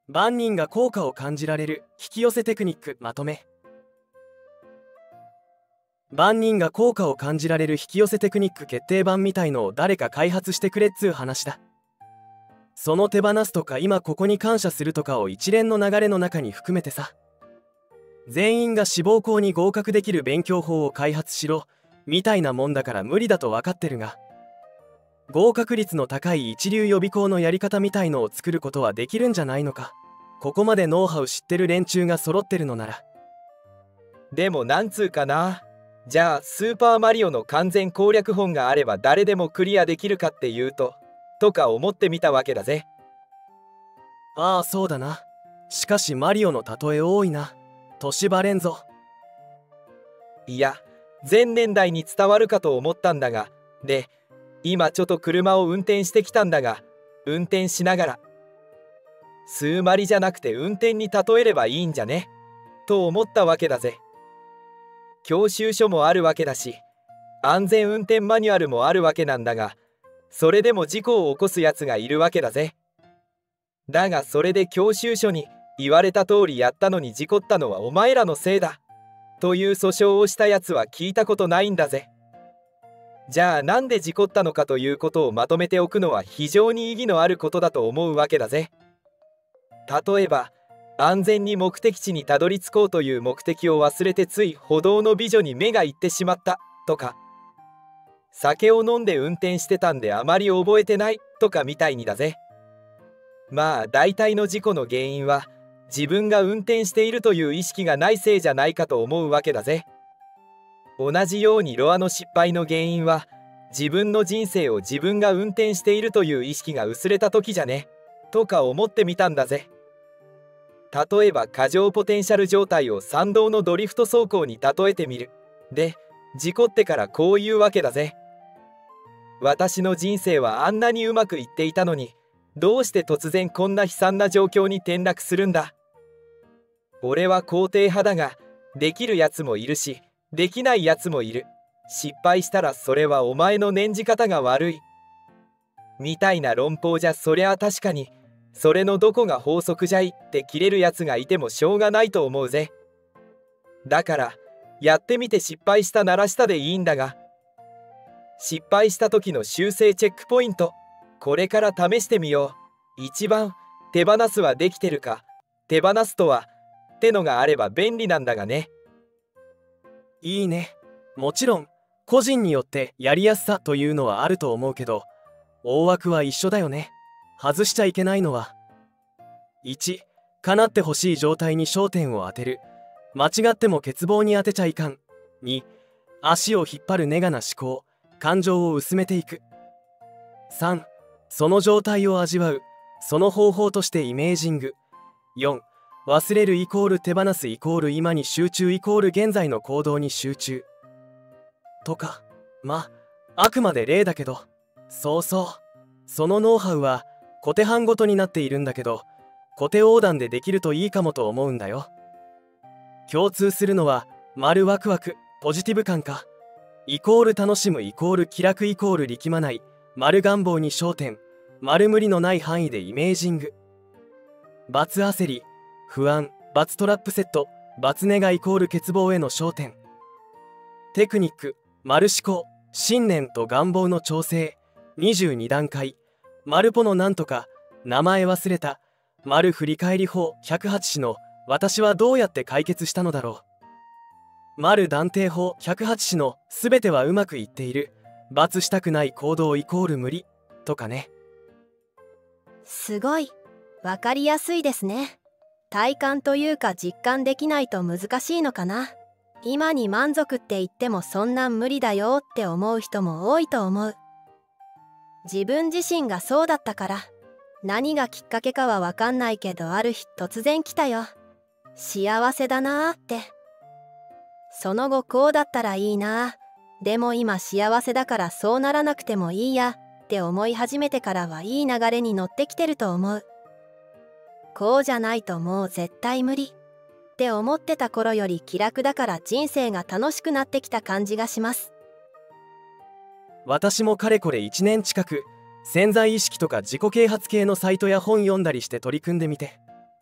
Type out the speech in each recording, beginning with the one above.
万人が効果を感じられる引き寄せテクニックまとめ。万人が効果を感じられる引き寄せテクニック決定版みたいのを誰か開発してくれっつう話だ。その手放すとか今ここに感謝するとかを一連の流れの中に含めてさ。全員が志望校に合格できる勉強法を開発しろみたいなもんだから無理だと分かってるが、合格率の高い一流予備校のやり方みたいのを作ることはできるんじゃないのか。ここまでノウハウ知ってる連中が揃ってるのなら。 でもなんつうかな、じゃあスーパーマリオの完全攻略本があれば誰でもクリアできるかっていうとか思ってみたわけだぜ。 ああそうだな。しかしマリオの例え多いな。年バレんぞ。 いや、全年代に伝わるかと思ったんだが、で今ちょっと車を運転してきたんだが、運転しながら数マリじゃなくて運転に例えればいいんじゃねと思ったわけだぜ。教習所もあるわけだし、安全運転マニュアルもあるわけなんだが、それでも事故を起こすやつがいるわけだぜ。だがそれで教習所に言われた通りやったのに事故ったのはお前らのせいだという訴訟をしたやつは聞いたことないんだぜ。じゃあなんで事故ったのかということをまとめておくのは非常に意義のあることだと思うわけだぜ。例えば安全に目的地にたどり着こうという目的を忘れてつい歩道の美女に目がいってしまったとか、酒を飲んで運転してたんであまり覚えてないとかみたいにだぜ。まあ大体の事故の原因は自分が運転しているという意識がないせいじゃないかと思うわけだぜ。同じようにロアの失敗の原因は自分の人生を自分が運転しているという意識が薄れた時じゃねとか思ってみたんだぜ。例えば過剰ポテンシャル状態を山道のドリフト走行に例えてみる。で事故ってからこういうわけだぜ。私の人生はあんなにうまくいっていたのに、どうして突然こんな悲惨な状況に転落するんだ。俺は肯定派だが、できるやつもいるしできないやつもいる。失敗したらそれはお前の念じ方が悪いみたいな論法じゃ、そりゃ確かにそれのどこが法則じゃいって切れるやつがいてもしょうがないと思うぜ。だからやってみて失敗したならしたでいいんだが、失敗した時の修正チェックポイント、これから試してみよう。一番手放すはできてるか、手放すとはってのがあれば便利なんだがね。 いいね。もちろん個人によってやりやすさというのはあると思うけど、大枠は一緒だよね。外しちゃいけないのは1、叶ってほしい状態に焦点を当てる。間違っても欠乏に当てちゃいかん。2、足を引っ張るネガな思考、感情を薄めていく。3、その状態を味わう。その方法としてイメージング。4、忘れるイコール手放すイコール今に集中イコール現在の行動に集中とか。あくまで例だけど、そうそう、そのノウハウは小手半ごとになっているんだけど、小手横断でできるといいかもと思うんだよ。共通するのは丸ワクワクポジティブ感か、イコール楽しむイコール気楽イコール力まない、丸願望に焦点、丸無理のない範囲でイメージング。×焦り不安×トラップセット×ネガイコール欠乏への焦点。テクニック丸思考信念と願望の調整22段階。丸ポのなんとか名前忘れた丸振り返り法108種の私はどうやって解決したのだろう。丸断定法108種の全てはうまくいっている×したくない行動イコール無理とかね。 すごいわかりやすいですね。体感というか実感できないと難しいのかな。今に満足って言ってもそんなん無理だよって思う人も多いと思う。自分自身がそうだったから。何がきっかけかはわかんないけど、ある日突然来たよ。幸せだなーって。その後こうだったらいいな。でも今幸せだからそうならなくてもいいやって思い始めてからはいい流れに乗ってきてると思う。こうじゃないともう絶対無理って思ってた頃より気楽だから人生が楽しくなってきた感じがします。 私もかれこれ1年近く潜在意識とか自己啓発系のサイトや本読んだりして取り組んでみて、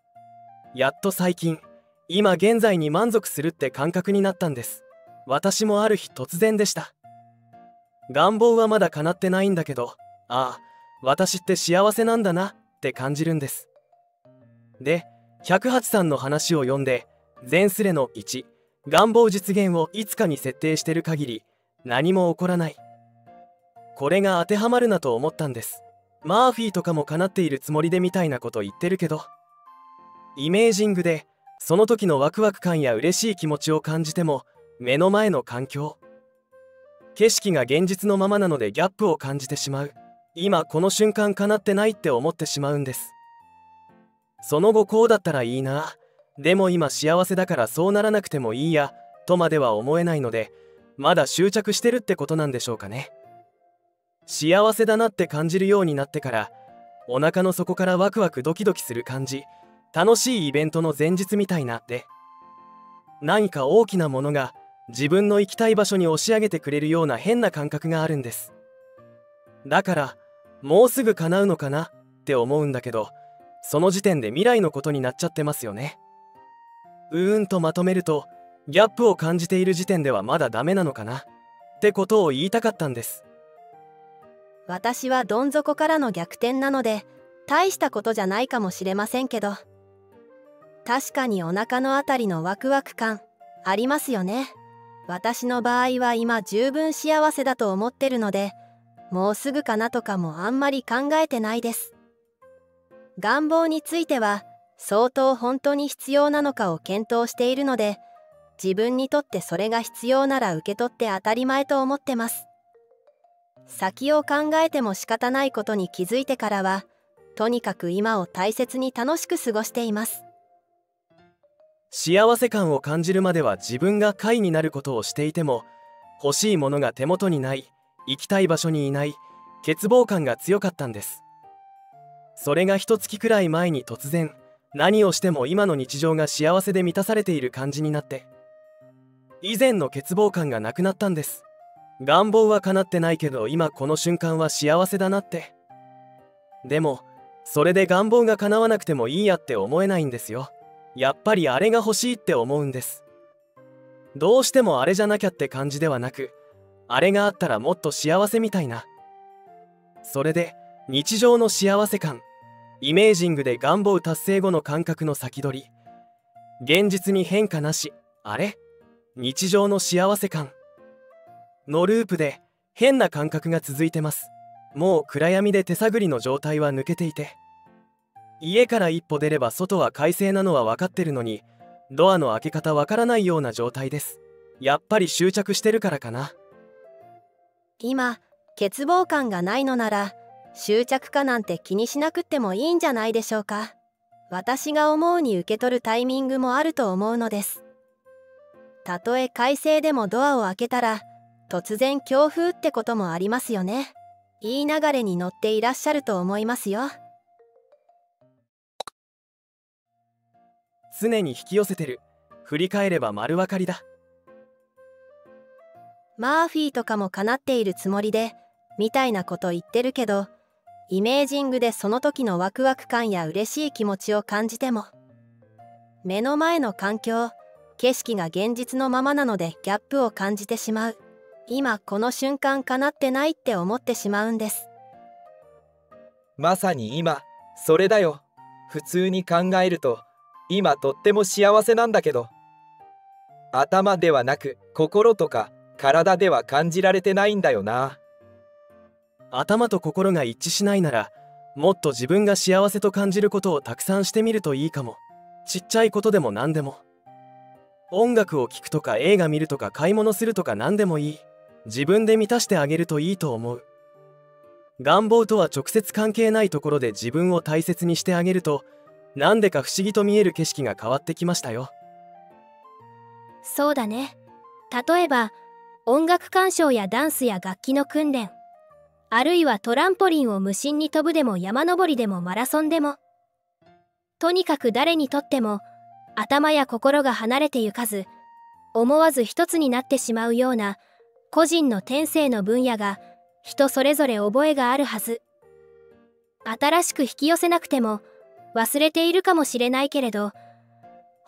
やっと最近、今現在に満足するって感覚になったんです。私もある日突然でした。願望はまだ叶ってないんだけど、ああ、私って幸せなんだなって感じるんです。で、108さんの話を読んで、前スレの1、願望実現をいつかに設定してる限り、何も起こらない。これが当てはまるなと思ったんです。マーフィーとかも叶っているつもりでみたいなこと言ってるけど、イメージングでその時のワクワク感や嬉しい気持ちを感じても、目の前の環境、景色が現実のままなのでギャップを感じてしまう。今この瞬間叶ってないって思ってしまうんです。その後こうだったらいいな、でも今幸せだからそうならなくてもいいやとまでは思えないので、まだ執着してるってことなんでしょうかね。幸せだなって感じるようになってから、お腹の底からワクワクドキドキする感じ、楽しいイベントの前日みたいなって、何か大きなものが自分の行きたい場所に押し上げてくれるような変な感覚があるんです。だからもうすぐ叶うのかなって思うんだけど、その時点で未来のことになっちゃってますよね。とまとめると、ギャップを感じている時点ではまだダメなのかなってことを言いたかったんです。 私はどん底からの逆転なので大したことじゃないかもしれませんけど、確かにお腹のあたりのワクワク感ありますよね。私の場合は今十分幸せだと思ってるので、もうすぐかなとかもあんまり考えてないです。願望については相当本当に必要なのかを検討しているので、自分にとってそれが必要なら受け取って当たり前と思ってます。先を考えても仕方ないことに気づいてからは、とにかく今を大切に楽しく過ごしています。 幸せ感を感じるまでは自分が下になることをしていても、欲しいものが手元にない、行きたい場所にいない、欠乏感が強かったんです。それが1月くらい前に突然、何をしても今の日常が幸せで満たされている感じになって、以前の欠乏感がなくなったんです。願望は叶ってないけど今この瞬間は幸せだなって。でもそれで願望が叶わなくてもいいやって思えないんですよ。やっぱりあれが欲しいって思うんです。どうしてもあれじゃなきゃって感じではなく、あれがあったらもっと幸せみたいな。それで日常の幸せ感、イメージングで願望達成後の感覚の先取り、現実に変化なし、あれ日常の幸せ感のループで変な感覚が続いてます。もう暗闇で手探りの状態は抜けていて、家から一歩出れば外は快晴なのは分かってるのに、ドアの開け方わからないような状態です。やっぱり執着してるからかな。 今欠乏感がないのなら執着かなんて気にしなくってもいいんじゃないでしょうか。私が思うに受け取るタイミングもあると思うのです。たとえ快晴でもドアを開けたら突然強風ってこともありますよね。いい流れに乗っていらっしゃると思いますよ。 常に引き寄せてる。振り返れば丸分かりだ。 マーフィーとかも叶っているつもりでみたいなこと言ってるけど、イメージングでその時のワクワク感や嬉しい気持ちを感じても、目の前の環境、景色が現実のままなのでギャップを感じてしまう。今この瞬間叶ってないって思ってしまうんです。 まさに今それだよ。普通に考えると今とっても幸せなんだけど、頭ではなく心とか体では感じられてないんだよな。 頭と心が一致しないなら、もっと自分が幸せと感じることをたくさんしてみるといいかも。ちっちゃいことでも何でも。音楽を聴くとか映画見るとか買い物するとか何でもいい。自分で満たしてあげるといいと思う。願望とは直接関係ないところで自分を大切にしてあげると、なんでか不思議と見える景色が変わってきましたよ。 そうだね。例えば音楽鑑賞やダンスや楽器の訓練、あるいはトランポリンを無心に飛ぶでも山登りでもマラソンでも、とにかく誰にとっても頭や心が離れてゆかず、思わず一つになってしまうような個人の天性の分野が人それぞれ覚えがあるはず。新しく引き寄せなくても忘れているかもしれないけれど、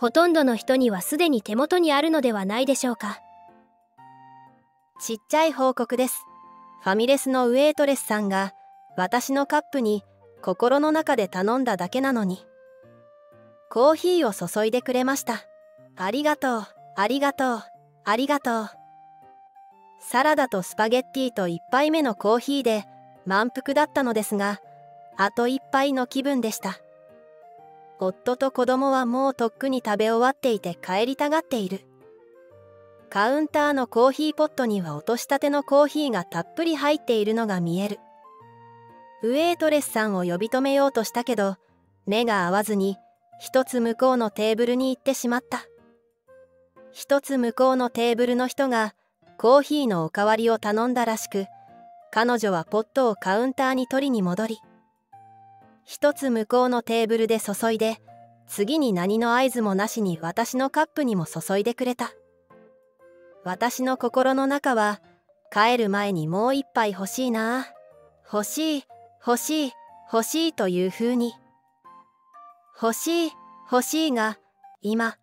ほとんどの人にはすでに手元にあるのではないでしょうか。 ちっちゃい報告です。ファミレスのウェイトレスさんが私のカップに心の中で頼んだだけなのにコーヒーを注いでくれました。ありがとう、ありがとう、ありがとう。サラダとスパゲッティと1杯目のコーヒーで満腹だったのですが、あと1杯の気分でした。夫と子供はもうとっくに食べ終わっていて帰りたがっている。カウンターのコーヒーポットには落としたてのコーヒーがたっぷり入っているのが見える。ウェイトレスさんを呼び止めようとしたけど、目が合わずに一つ向こうのテーブルに行ってしまった。一つ向こうのテーブルの人がコーヒーのおかわりを頼んだらしく、彼女はポットをカウンターに取りに戻り、一つ向こうのテーブルで注いで、次に何の合図もなしに私のカップにも注いでくれた。私の心の中は、帰る前にもう一杯欲しいな、欲しい、欲しい、欲しいというふうに。欲しい、欲しいが、今、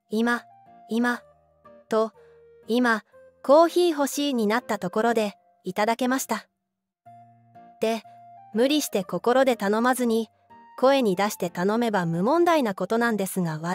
と、今、コーヒー欲しいになったところで、いただけました。で、無理して心で頼まずに、声に出して頼めば無問題なことなんですが、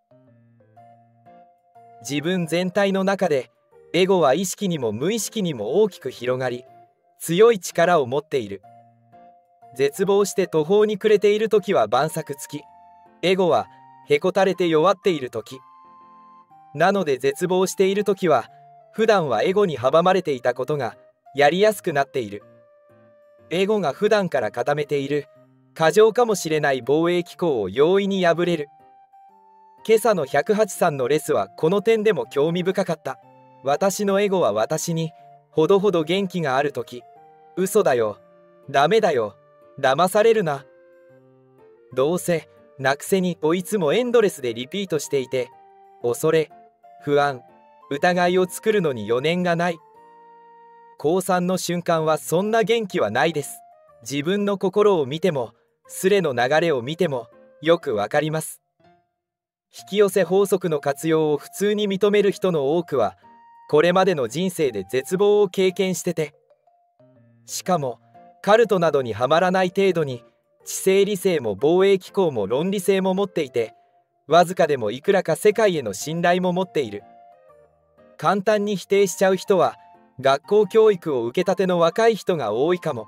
自分全体の中で、エゴは意識にも無意識にも大きく広がり、強い力を持っている。絶望して途方に暮れている時は万策尽き、エゴはへこたれて弱っている時。なので絶望している時は、普段はエゴに阻まれていたことがやりやすくなっている。エゴが普段から固めている過剰かもしれない防衛機構を容易に破れる。今朝の108.3のレスはこの点でも興味深かった。私のエゴは私にほどほど元気があるとき、嘘だよ、ダメだよ、騙されるな。どうせなくせにといつもエンドレスでリピートしていて、恐れ、不安、疑いを作るのに余念がない。高3の瞬間はそんな元気はないです。自分の心を見ても、スレの流れを見てもよくわかります。引き寄せ法則の活用を普通に認める人の多くは、これまでの人生で絶望を経験してて、しかもカルトなどにはまらない程度に知性理性も防衛機構も論理性も持っていて、わずかでもいくらか世界への信頼も持っている。簡単に否定しちゃう人は学校教育を受けたての若い人が多いかも。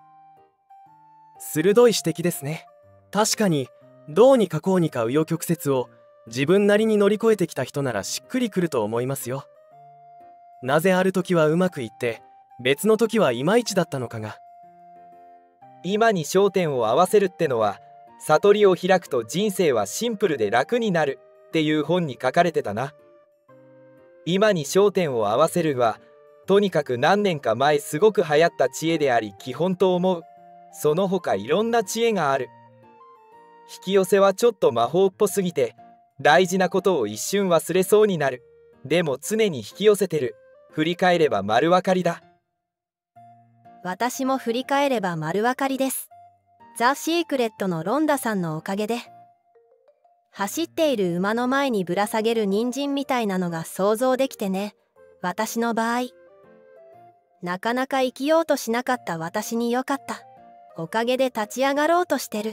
鋭い指摘ですね。確かにどうにかこうにか紆余曲折を自分なりに乗り越えてきた人ならしっくりくると思いますよ。なぜある時はうまくいって別の時はいまいちだったのかが。 今に焦点を合わせるってのは、悟りを開くと人生はシンプルで楽になるっていう本に書かれてたな。今に焦点を合わせるは、とにかく何年か前すごく流行った知恵であり基本と思う。その他いろんな知恵がある。引き寄せはちょっと魔法っぽすぎて大事なことを一瞬忘れそうになる。でも常に引き寄せてる。振り返れば丸分かりだ。 私も振り返れば丸分かりです。ザ・シークレットのロンダさんのおかげで、走っている馬の前にぶら下げる人参みたいなのが想像できてね。私の場合、なかなか生きようとしなかった私によかった。おかげで立ち上がろうとしてる。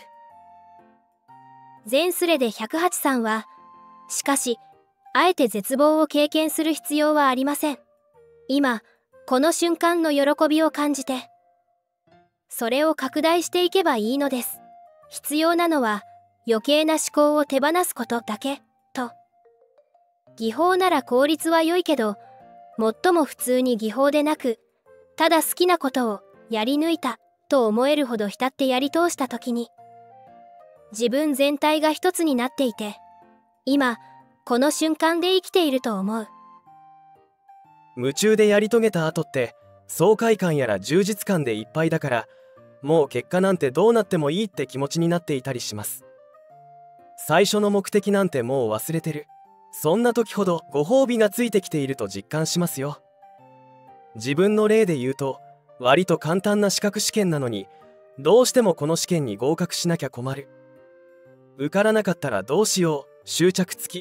全スレで108さんは、しかし、あえて絶望を経験する必要はありません。今、この瞬間の喜びを感じて、それを拡大していけばいいのです。必要なのは余計な思考を手放すことだけ、と。技法なら効率は良いけど、最も普通に技法でなく、ただ好きなことをやり抜いたと思えるほど浸ってやり通した時に、自分全体が一つになっていて、今、この瞬間で生きていると思う。 夢中でやり遂げた後って爽快感やら充実感でいっぱいだから、もう結果なんてどうなってもいいって気持ちになっていたりします。最初の目的なんてもう忘れてる。そんな時ほどご褒美がついてきていると実感しますよ。自分の例で言うと、割と簡単な資格試験なのに、どうしてもこの試験に合格しなきゃ困る。受からなかったらどうしよう、執着つき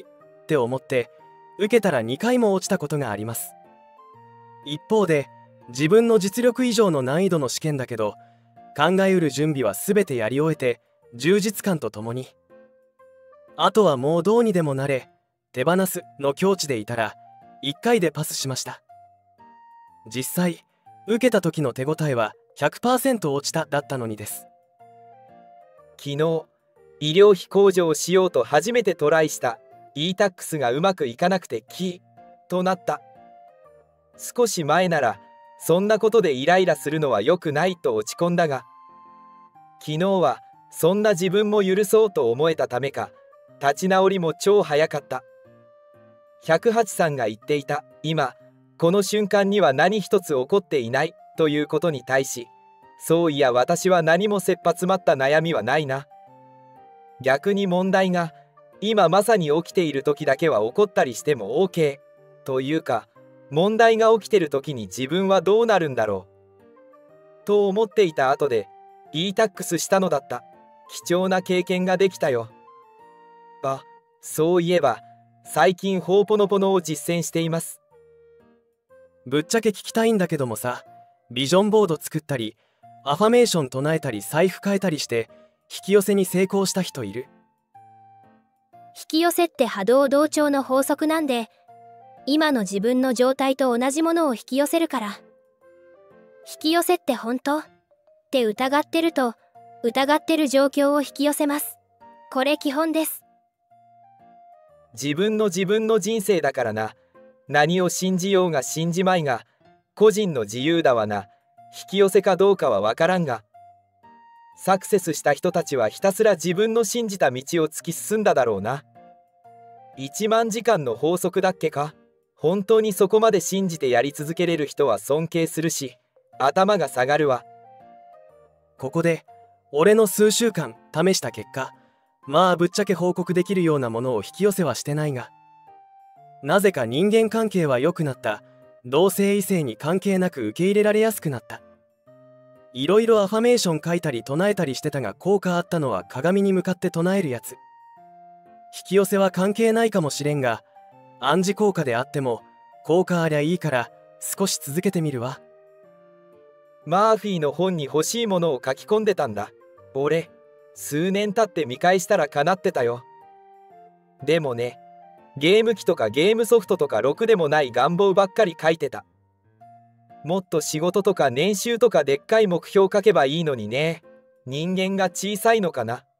って思って受けたら2回も落ちたことがあります。一方で自分の実力以上の難易度の試験だけど、考えうる準備は全てやり終えて充実感とともに、あとはもうどうにでもなれ手放すの境地でいたら1回でパスしました。実際受けた時の手応えは 100% 落ちただったのにです。 昨日医療費控除をしようと初めてトライした e-tax がうまくいかなくてキーとなった。少し前ならそんなことでイライラするのは良くないと落ち込んだが、昨日はそんな自分も許そうと思えたためか、立ち直りも超早かった。108さんが言っていた今この瞬間には何一つ起こっていないということに対し、そういや私は何も切羽詰まった悩みはないな。逆に問題が今まさに起きている時だけは起こったりしても OK というか、問題が起きてる時に自分はどうなるんだろうと思っていた後で e-tax したのだった。貴重な経験ができたよ。そういえば最近ホーポノポノを実践しています。 ぶっちゃけ聞きたいんだけどもさ、ビジョンボード作ったりアファメーション唱えたり財布変えたりして引き寄せに成功した人いる？ 引き寄せって波動同調の法則なんで、今の自分の状態と同じものを引き寄せるから。引き寄せって本当？って疑ってると、疑ってる状況を引き寄せます。これ基本です。 自分の人生だからな。何を信じようが信じまいが個人の自由だわな。引き寄せかどうかは分からんが、サクセスした人たちはひたすら自分の信じた道を突き進んだだろうな。1万時間の法則だっけか。本当にそこまで信じてやり続けれる人は尊敬するし、頭が下がるわ。 ここで俺の数週間試した結果、まあぶっちゃけ報告できるようなものを引き寄せはしてないが、なぜか人間関係は良くなった。同性異性に関係なく受け入れられやすくなった。いろいろアファメーション書いたり唱えたりしてたが、効果あったのは鏡に向かって唱えるやつ。引き寄せは関係ないかもしれんが、暗示効果であっても効果ありゃいいから少し続けてみるわ。 マーフィーの本に欲しいものを書き込んでたんだ。俺数年経って見返したら叶ってたよ。でもね、ゲーム機とかゲームソフトとかろくでもない願望ばっかり書いてた。もっと仕事とか年収とかでっかい目標書けばいいのにね。人間が小さいのかな。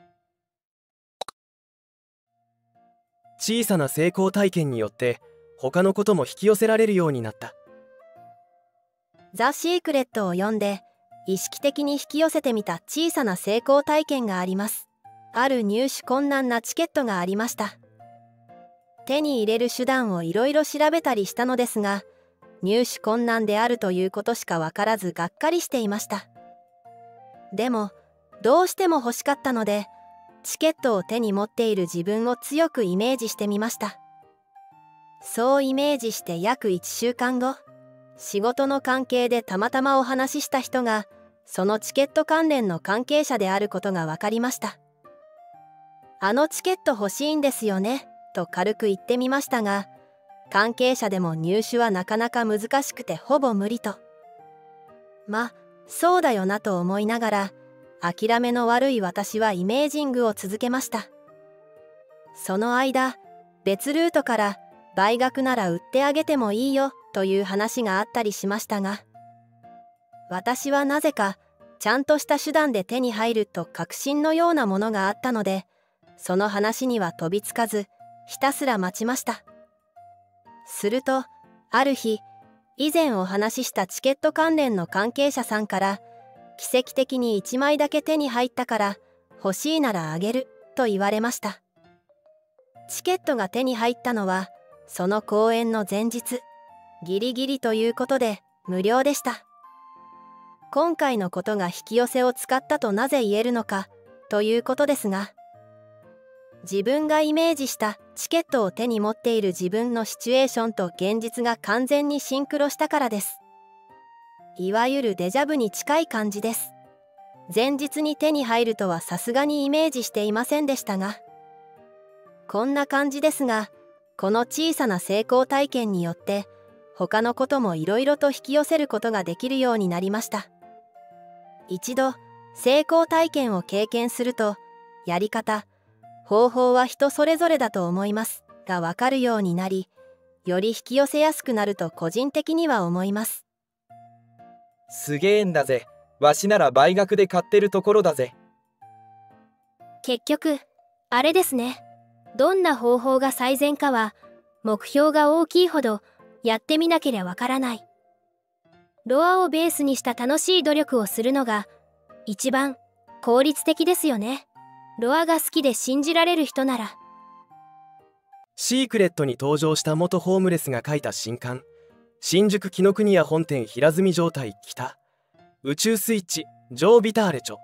小さな成功体験によって他のことも引き寄せられるようになった。 ザ・シークレットを読んで意識的に引き寄せてみた小さな成功体験があります。ある入手困難なチケットがありました。手に入れる手段をいろいろ調べたりしたのですが、入手困難であるということしか分からずがっかりしていました。でもどうしても欲しかったので、チケットを手に持っている自分を強くイメージしてみました。そうイメージして約1週間後、仕事の関係でたまたまお話しした人がそのチケット関連の関係者であることが分かりました。あのチケット欲しいんですよねと軽く言ってみましたが、関係者でも入手はなかなか難しくてほぼ無理と。そうだよなと思いながら、諦めの悪い私はイメージングを続けました。その間、別ルートから倍額なら売ってあげてもいいよという話があったりしましたが、私はなぜかちゃんとした手段で手に入ると確信のようなものがあったので、その話には飛びつかずひたすら待ちました。するとある日、以前お話ししたチケット関連の関係者さんから奇跡的に1枚だけ手に入ったから欲しいならあげると言われました。チケットが手に入ったのはその公演の前日、ギリギリということで無料でした。今回のことが引き寄せを使ったとなぜ言えるのかということですが、自分がイメージしたチケットを手に持っている自分のシチュエーションと現実が完全にシンクロしたからです。いわゆるデジャブに近い感じです。前日に手に入るとはさすがにイメージしていませんでしたが、こんな感じですが、 この小さな成功体験によって他のこともいろいろと引き寄せることができるようになりました。一度成功体験を経験すると、やり方、方法は人それぞれだと思いますが分かるようになり、より引き寄せやすくなると個人的には思います。 すげえんだぜ。わしなら倍額で買ってるところだぜ。 結局あれですね。どんな方法が最善かは目標が大きいほどやってみなければわからない。ロアをベースにした楽しい努力をするのが一番効率的ですよね。ロアが好きで信じられる人なら。 シークレットに登場した元ホームレスが書いた新刊、新宿紀ノ国屋本店平積状態北宇宙スイッチジョー・ビターレ著。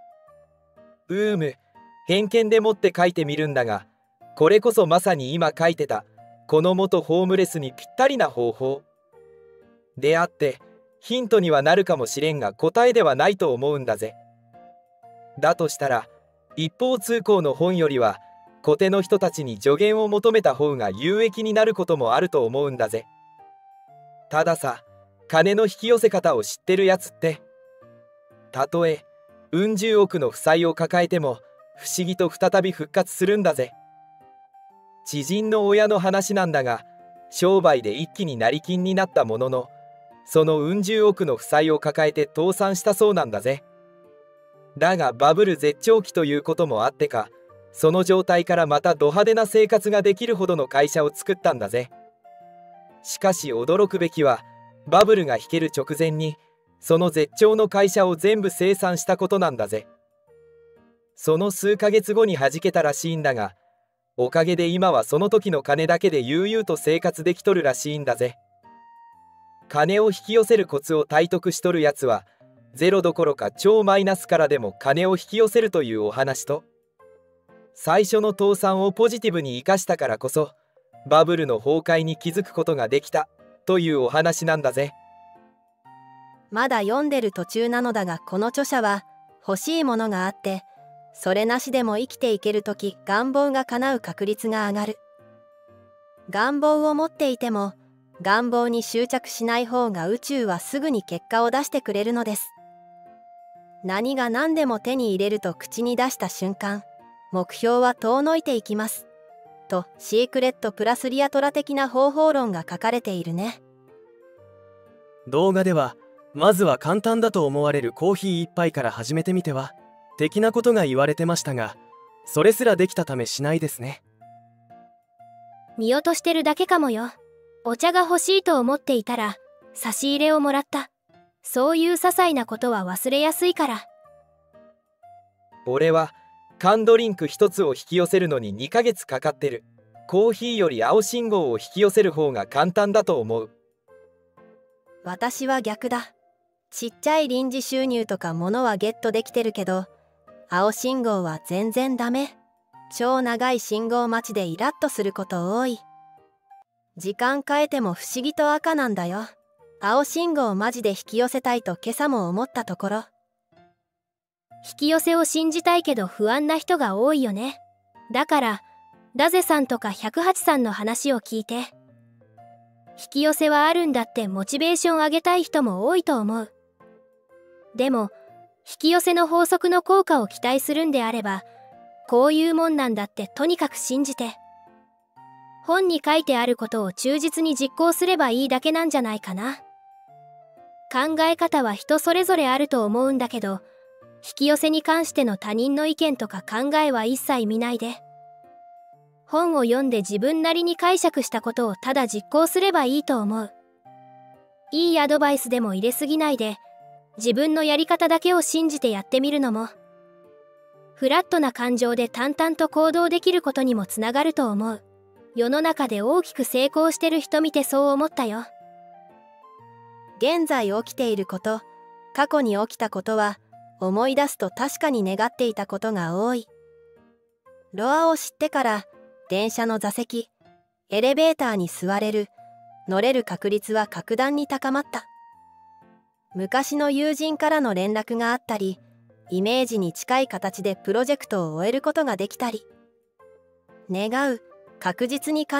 偏見でもって書いてみるんだが、これこそまさに今書いてたこの元ホームレスにぴったりな方法であって、ヒントにはなるかもしれんが答えではないと思うんだぜ。だとしたら一方通行の本よりは小手の人たちに助言を求めた方が有益になることもあると思うんだぜ。たださ、金の引き寄せ方を知ってるやつってたとえうん十億の負債を抱えても不思議と再び復活するんだぜ。知人の親の話なんだが、商売で一気に成金になったものの、そのうん十億の負債を抱えて倒産したそうなんだぜ。だがバブル絶頂期ということもあってか、その状態からまたド派手な生活ができるほどの会社を作ったんだぜ。しかし驚くべきは、バブルが引ける直前にその絶頂の会社を全部清算したことなんだぜ。その数ヶ月後に弾けたらしいんだが、おかげで今はその時の金だけで悠々と生活できとるらしいんだぜ。金を引き寄せるコツを体得しとるやつは、ゼロどころか超マイナスからでも金を引き寄せるというお話と、最初の倒産をポジティブに生かしたからこそバブルの崩壊に気づくことができたというお話なんだぜ。 まだ読んでる途中なのだが、この著者は欲しいものがあってそれなしでも生きていけるとき、願望が叶う確率が上がる。願望を持っていても願望に執着しない方が宇宙はすぐに結果を出してくれるのです。何が何でも手に入れると口に出した瞬間、目標は遠のいていきますとシークレットプラスリアトラ的な方法論が書かれているね。 動画ではまずは簡単だと思われるコーヒー一杯から始めてみては的なことが言われてましたが、それすらできたためしないですね。 見落としてるだけかもよ。お茶が欲しいと思っていたら差し入れをもらった。そういう些細なことは忘れやすいから。 俺は缶ドリンク一つを引き寄せるのに2ヶ月かかってる。コーヒーより青信号を引き寄せる方が簡単だと思う。 私は逆だ。ちっちゃい臨時収入とか物はゲットできてるけど、青信号は全然ダメ。超長い信号待ちでイラッとすること多い。時間変えても不思議と赤なんだよ。青信号をマジで引き寄せたいと今朝も思ったところ。 引き寄せを信じたいけど不安な人が多いよね。だからダゼさんとか108さんの話を聞いて、引き寄せはあるんだってモチベーション上げたい人も多いと思う。でも引き寄せの法則の効果を期待するんであれば、こういうもんなんだってとにかく信じて、本に書いてあることを忠実に実行すればいいだけなんじゃないかな。考え方は人それぞれあると思うんだけど、引き寄せに関しての他人の意見とか考えは一切見ないで、本を読んで自分なりに解釈したことをただ実行すればいいと思う。いいアドバイスでも入れすぎないで、自分のやり方だけを信じてやってみるのも、フラットな感情で淡々と行動できることにもつながると思う。世の中で大きく成功してる人見てそう思ったよ。 現在起きていること、過去に起きたことは思い出すと確かに願っていたことが多い。ロアを知ってから電車の座席、エレベーターに座れる、乗れる確率は格段に高まった。昔の友人からの連絡があったり、イメージに近い形でプロジェクトを終えることができたり、願う、確実に叶う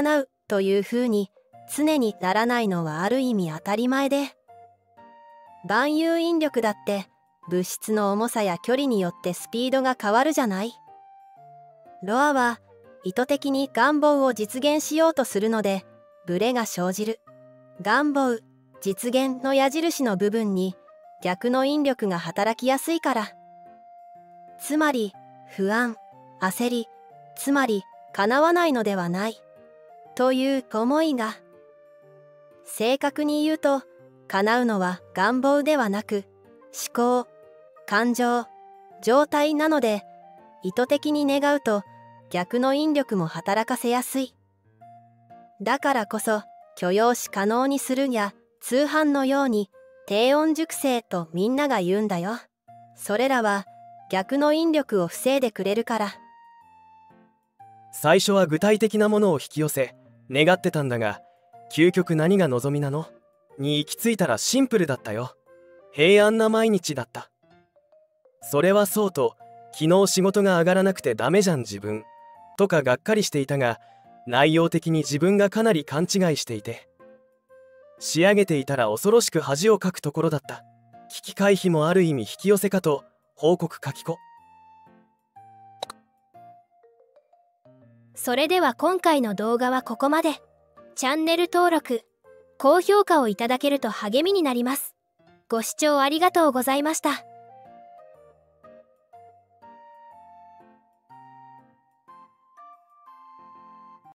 というふうに常にならないのはある意味当たり前で、万有引力だって物質の重さや距離によってスピードが変わるじゃない。ロアは意図的に願望を実現しようとするのでブレが生じる。願望、実現の矢印の部分に逆の引力が働きやすいから。つまり不安、焦り、つまり叶わないのではないという思いが、正確に言うと叶うのは願望ではなく思考、感情、状態なので、意図的に願うと逆の引力も働かせやすい。だからこそ許容し可能にするや通販のように低温熟成とみんなが言うんだよ。それらは逆の引力を防いでくれるから。 最初は具体的なものを引き寄せ願ってたんだが、究極何が望みなのに行き着いたらシンプルだったよ。平安な毎日だった。それはそうと、昨日仕事が上がらなくてダメじゃん自分とかがっかりしていたが、内容的に自分がかなり勘違いしていて、仕上げていたら恐ろしく恥をかくところだった。危機回避もある意味引き寄せかと報告書き子。 それでは今回の動画はここまで。チャンネル登録、高評価をいただけると励みになります。ご視聴ありがとうございました。